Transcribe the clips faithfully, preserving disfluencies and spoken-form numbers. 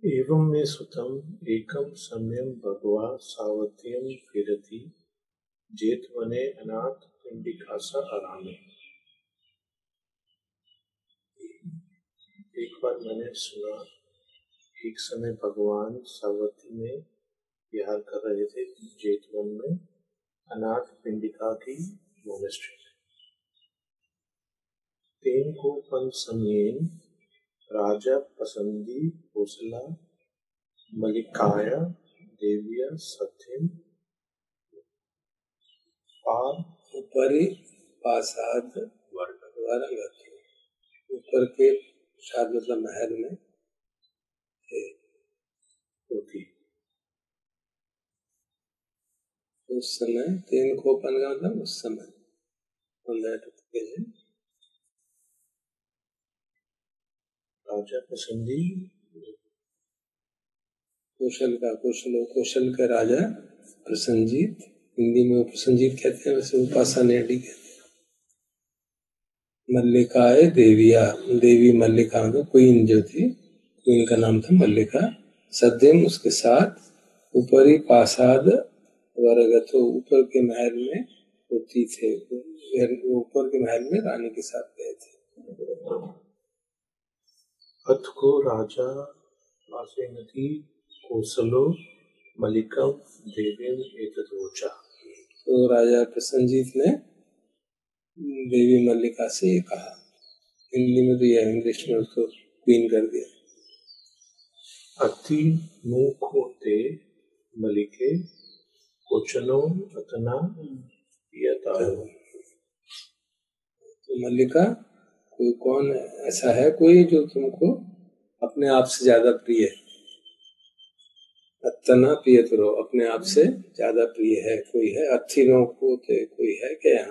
एवं मे सुतम एकम सम्यम भगवा सावत्यम फिरति जेतवने अनाथ पिंडिकासा आरामे। एक बार मैंने सुना, एक समय भगवान सावती में विहार कर रहे थे जेतवन में, अनाथ पिंडिका की मोनेस्ट्री में। तेन को पन समयेन राजा पसंदी कोसला मलिकाया देविया सत्यम पार ऊपरी पासाद वर्ग ऊपर के शायद मतलब महल में थे होती। उस समय तीन खोपन का मतलब उस समय राजा पसंदी कौशल का कौशल कौशल का राजा प्रसन्नजीत, हिंदी में वो प्रसन्नजीत कहते हैं, वैसे उपासा नेडी कहते हैं। मल्लिकाए देविया, देवी मल्लिका मतलब क्वीन जो थी, क्वीन का नाम था मल्लिका। सद्यम उसके साथ ऊपरी पासाद वर्ग, तो ऊपर के महल में होती थे, ऊपर के महल में रानी के साथ गए थे। अथ को राजा पासेनति कौसलो मलिकम देवीम एतद्वोचा। तो राजा प्रसन्नजीत ने देवी मल्लिका से ये कहा, हिंदी में तो यह, इंग्लिश में उसको क्वीन कर दिया। अति मुखोते मलिके कोचनो अतना यतायो। तो मल्लिका, कोई कौन ऐसा है कोई जो तुमको अपने आप से ज्यादा प्रिय है? अतना पियतरो, अपने आप से ज्यादा प्रिय है कोई है? अथिनो कोते, कोई है क्या यहाँ?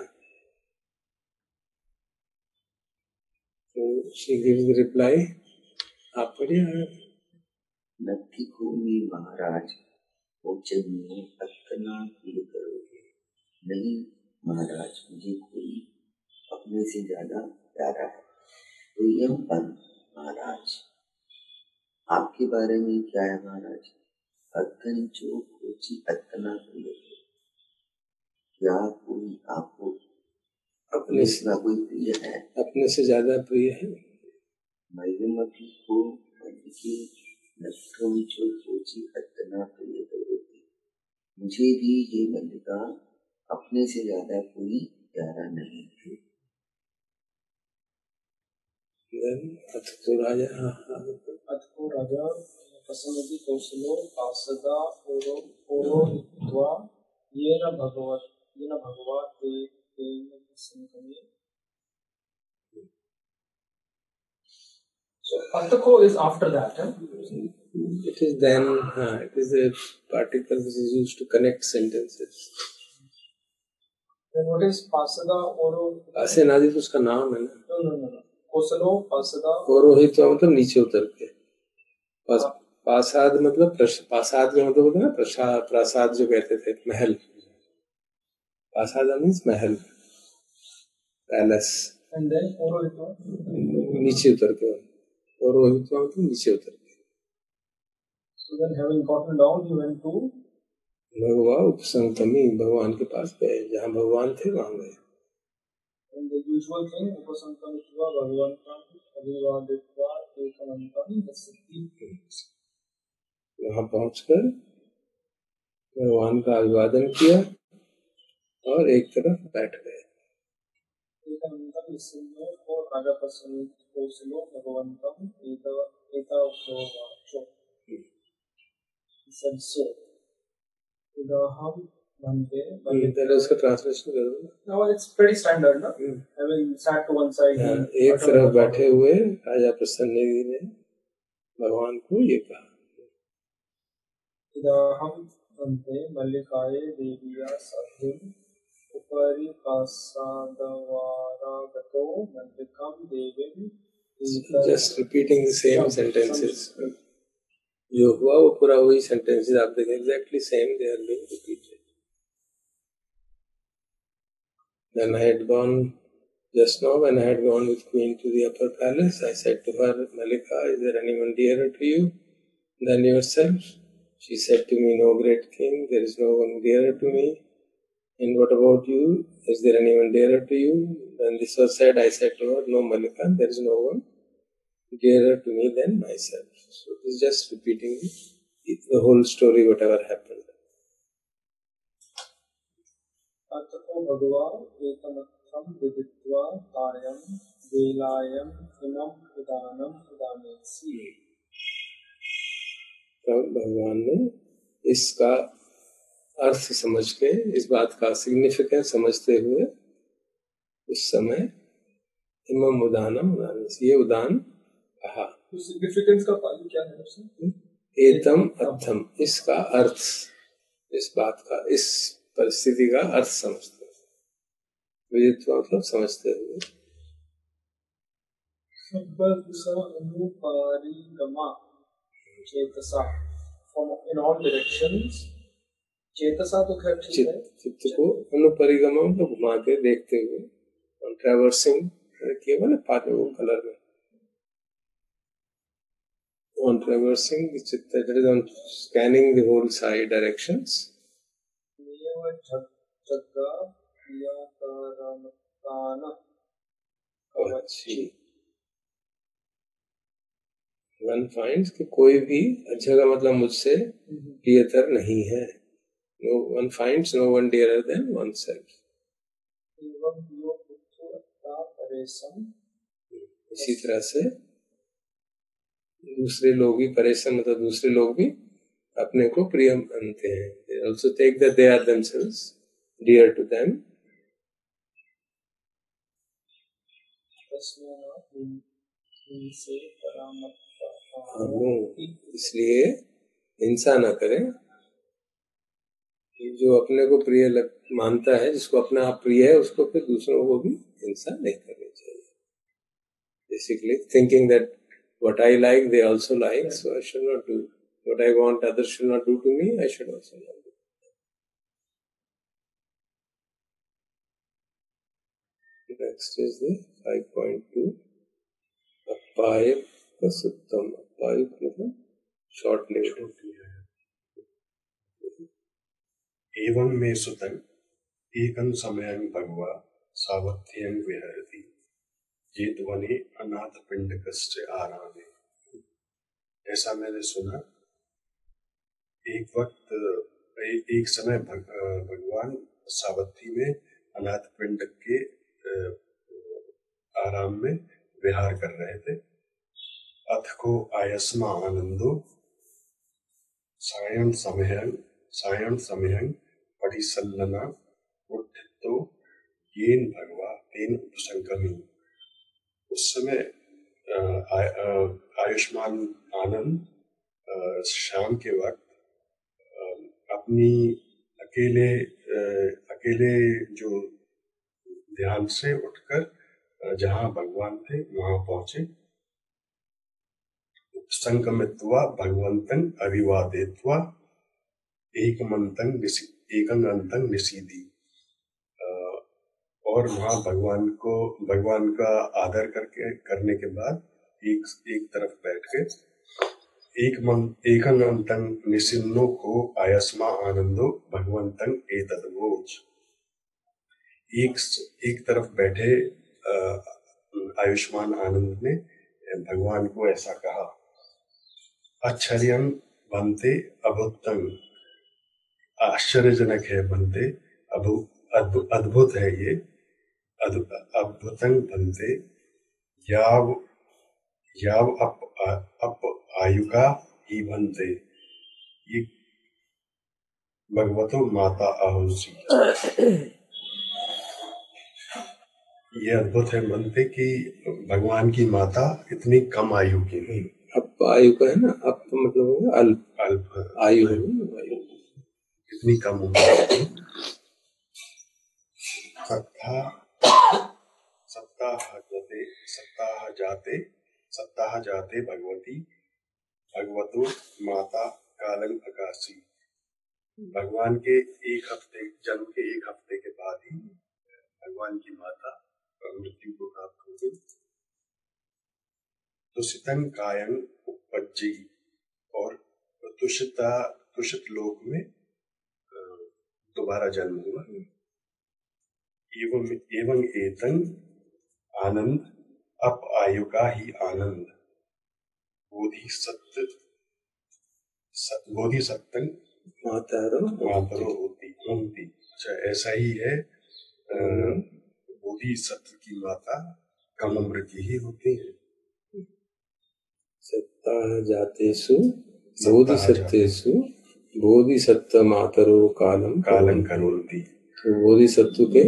तो she gives the reply, आप पढ़िए। नत्थी भूमि महाराज भोजन में अतना प्रिय करोगे नहीं महाराज, मुझे कोई अपने से ज्यादा प्यारा है। तो यह पन महाराज, आपके बारे में क्या है महाराज? अतन जो कोची अतना प्रिय है, क्या कोई आपको अपने से कोई प्रिय है? अपने से ज्यादा प्रिय है। मयमती को मल्लिके नत्थम जो कोची अतना प्रिय करोगे, मुझे भी ये मल्लिका अपने से ज्यादा कोई प्यारा नहीं है। अथ को राजा अथ को राजा पसंदी कौशलो पासदा ओरो ओरो हित्वा येन भगवत येन भगवत ते तेन संकमे। So Atako is after that. Huh? It is then, uh, it is a particle which is used to connect sentences. Then what is Pasada Oro? पासेनादि तो उसका नाम है ना? No, no, no, no. कोसलो पासदा ओरोहित तो मतलब नीचे उतर के। पास, पासाद मतलब पासाद का मतलब होता है ना प्रसाद, प्रसाद जो कहते थे, महल। पासाद मीन्स महल, पैलेस। And then ओरोहित नीचे उतर के, ओरोहित मतलब नीचे उतर के। So then having gotten down, he went to भगवान उपसंगमी, भगवान के पास गए, जहाँ भगवान थे वहाँ गए। And the usual thing, उपसंगमित्वा भगवन्तं अभिवादित्वा एकमन्तं दस्यति। वहाँ पहुँचकर भगवान का अभिवादन किया और एक तरफ बैठ गए। एकमन्तं दस्यति और राजा प्रसन्न कौशलो भगवन्तं एता एता उपवाचो। He said so. इदाहम भन्ते। इधर उसका ट्रांसलेशन कर दो। No, it's pretty standard, no? Having sat to one side. एक तरफ बैठे हुए राजा प्रसन्न ने भगवान को ये कहा, इदाहम भन्ते मल्लिकाये देविया सद्यम उपरि पासादवारागतो मल्लिकम देवीम। Just repeating the same sentences. जो हुआ वो पूरा वही sentences आप देखें, exactly same they are being repeated. Then I had gone just now, when I had gone with Queen to the upper palace, I said to her, Malika, is there anyone dearer to you? than yourself? She said to me, no great king, there is no one dearer to me. And what about you? Is there anyone dearer to you? When this was said, I said to her, no Mallika, there is no one dearer to me than myself. So this is just repeating the whole story, whatever happened. अतको भगवान् एतमर्थं विदित्वा तायं वेलायं इमं उदानं उदानयसि। तब भगवान ने इसका अर्थ समझ के, इस बात का सिग्निफिकेंस समझते हुए उस समय इमम उदानम उदानयसि, ये उदान कहा। तो सिग्निफिकेंस का पालन क्या है उसमें? एतम अर्थम, इसका अर्थ, इस बात का, इस परिस्थिति का अर्थ समझते हुए, विदित्वा मतलब समझते हुए। सब्बदिशा अनुपारिगमा चेतसा, from in all directions। चेतसा तो खैर ठीक है, चित्त को अनुपरिगमा मतलब घुमा के देखते हुए, on traversing केवल पाते वो कलर में, on traversing the चित्त, that is on scanning the whole side directions। One finds कि कोई भी अच्छा का मतलब मुझसे प्रियतर नहीं है। No one finds no one dearer than oneself। इसी तरह से दूसरे लोग भी परेशान, मतलब दूसरे लोग भी अपने को प्रिय मानते हैं। They also take that they are themselves dear to them। इसलिए हिंसा न करें। जो अपने को प्रिय लग मानता है, जिसको अपना आप प्रिय है, उसको फिर दूसरों को भी हिंसा नहीं करनी चाहिए। Basically thinking that what I like they also like, so I should not do what I want others should not do to me, I should also not do। Next is the five point two अप्पायिक सुत्तम। अप्पायिक मतलब short lived. एवं मे सुतं एकं समयं भगवा सावत्यं विहरति जेतवने अनाथपिंडकस्य आरामे। ऐसा मैंने सुना, एक वक्त एक समय भग, भगवान सावत्ती में अनाथपिंडक के आराम में विहार कर रहे थे। अथ को आयस्मा आनंदो सायं समयं सायं समयं परिसल्लना उत्थितो येन भगवा तेन उपसंगमी। उस समय आयुष्मान आनंद शाम के वक्त अपनी अकेले अकेले जो ध्यान से उठकर जहाँ भगवान थे वहां पहुंचे। उपसंगमित्वा भगवन्तं अभिवादयित्वा एकमन्तं एकंगन्तं निसीदी। और वहां भगवान को भगवान का आदर करके करने के बाद एक एक तरफ बैठ के एक मन एकंगन्तं निसिन्नो को आयस्मा आनंदो भगवन्तं एतद्वोच। एक एक तरफ बैठे आयुष्मान आनंद ने भगवान को ऐसा कहा। आश्चर्यं बनते अभुतं, आश्चर्यजनक है बनते, अद्भुत है ये, अद्भुतं बनते याव याव अप अप आयुका ही बनते। ये भगवतो माता आहुषी। ये अद्भुत है बनते कि भगवान की माता इतनी कम आयु की है। अप आयु का है ना, अप मतलब अल्प अल्प आयु है, इतनी कम उम्र। सप्ताह सप्ताह जाते सप्ताह जाते सप्ताह जाते भगवती भगवतो माता कालं अकाशी। भगवान के एक हफ्ते जन्म के एक हफ्ते के बाद ही भगवान की माता मृत्यु को प्राप्त हो गई। तो सितं कायं उपज्जी, और तुषिता तुषित लोक में दोबारा जन्म हुआ। एवं एवं एतं आनंद अप आयु का ही आनंद बोधि सत्य सत बोधि सत्तंग मातारो मातरो होती होती। अच्छा, ऐसा ही है। बोधि सत्व की माता कम उम्र की ही होती है। सत्ता जातेषु बोधिसत्वेषु बोधिसत्व मातरो कालम कालम करोति। तो बोधिसत्व के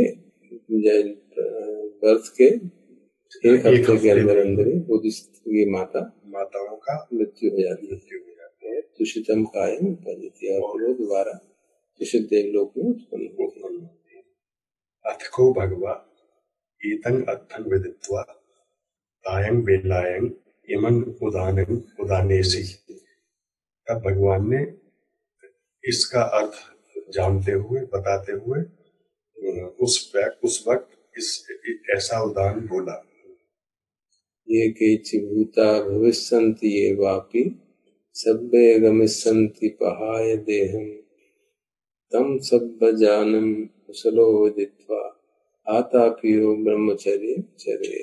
बर्थ के एक हफ्ते के अंदर अंदर बोधिसत्व की माता माताओं का मृत्यु हो जाती है। तुषितम कायम उपदिति, और वो दोबारा तुषित देवलोक में उत्पन्न होते हैं। अथको भगवा एतं अर्थं विदित्वा तायं वेलायं इमं उदानं उदानेसि। तब भगवान ने इसका अर्थ जानते हुए बताते हुए उस उस वक्त इस ऐसा उदान बोला। ये केचि भूता भविष्यन्ति ये वापि सब्बे गमिष्यन्ति पहाय देहं तम सब्बजानं कुशलो विदित्वा आतापियो ब्रह्मचर्य चर्य।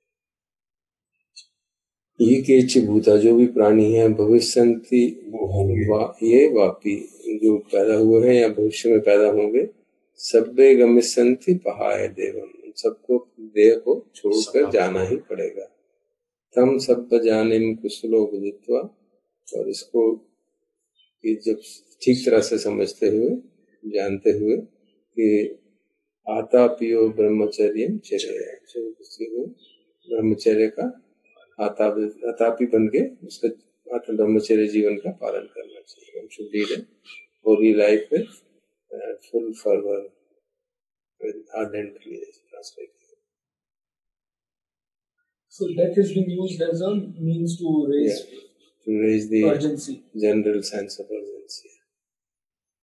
ये केचि भूता, जो भी प्राणी है, भविष्यन्ति वो होंगे, वा, ये वापी जो पैदा हुए हैं या भविष्य में पैदा होंगे, सब्बे गमिष्यन्ति पहाय देवम, सबको देह को छोड़कर जाना ही पड़ेगा। तम सब्बजानिम कुशलो विदित्वा, और इसको जब ठीक तरह से समझते हुए जानते हुए कि आता पियो ब्रह्मचर्य चर्या, ब्रह्मचर्य का आतापी बन के उसका ब्रह्मचर्य जीवन का पालन करना चाहिए। हम should lead holy life with full fervour with ardently translate. So death has been used as a means to raise, yeah, to raise the urgency, general sense of urgency.